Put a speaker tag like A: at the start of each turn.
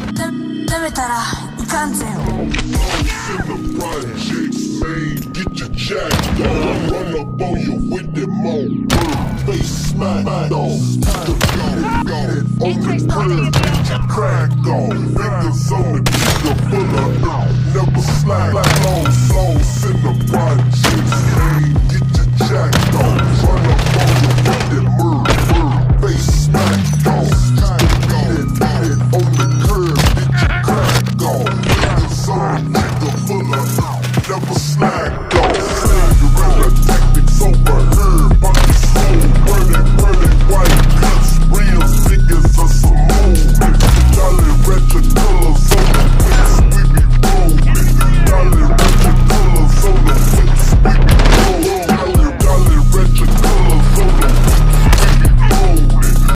A: Debe estará y cancel.
B: Get your jack on, run up on you with that mo. Face smack on, the beat it on the curb, get your crack on. Fingers on the trigger, full of never slide. Long souls in the projects, man, get your jack on.